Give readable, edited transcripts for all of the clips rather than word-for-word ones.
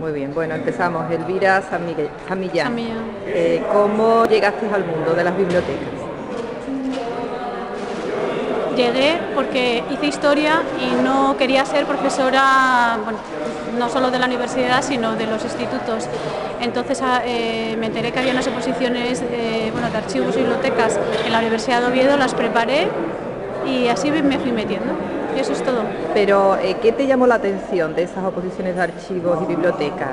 Muy bien, bueno, empezamos. Elvira San Millán. Millán. ¿Cómo llegaste al mundo de las bibliotecas? Llegué porque hice historia y no quería ser profesora, bueno, no solo de la universidad, sino de los institutos. Entonces me enteré que había unas exposiciones de archivos y bibliotecas en la Universidad de Oviedo, las preparé y así me fui metiendo. Y eso es todo. Pero, ¿qué te llamó la atención de esas oposiciones de archivos y bibliotecas?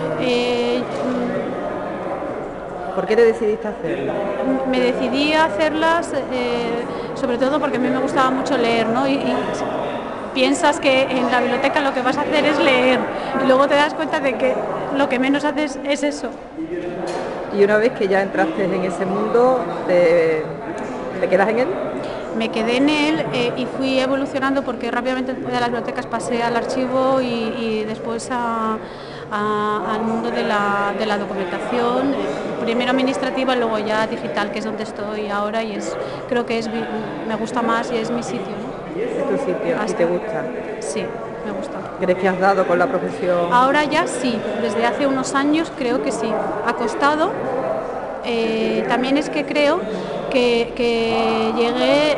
¿Por qué te decidiste hacerlo? Me decidí a hacerlas sobre todo porque a mí me gustaba mucho leer, ¿no? Y piensas que en la biblioteca lo que vas a hacer es leer y luego te das cuenta de que lo que menos haces es eso. Y una vez que ya entraste en ese mundo, ¿te quedas en él? Me quedé en él y fui evolucionando porque rápidamente de las bibliotecas pasé al archivo y después al mundo de la documentación, primero administrativa y luego ya digital, que es donde estoy ahora y creo que me gusta más y es mi sitio, ¿no? Es tu sitio. ¿Y te gusta? Sí, me gusta. ¿Crees que has dado con la profesión? Ahora ya sí, desde hace unos años creo que sí. Ha costado. También es que creo que llegué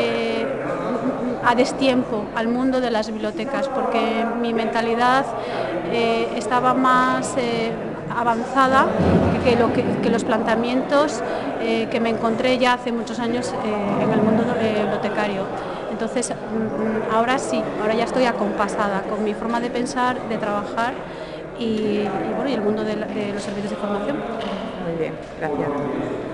a destiempo al mundo de las bibliotecas, porque mi mentalidad estaba más avanzada que los planteamientos que me encontré ya hace muchos años en el mundo bibliotecario. Entonces, ahora sí, ahora ya estoy acompasada con mi forma de pensar, de trabajar y el mundo de los servicios de información. Muy bien, gracias.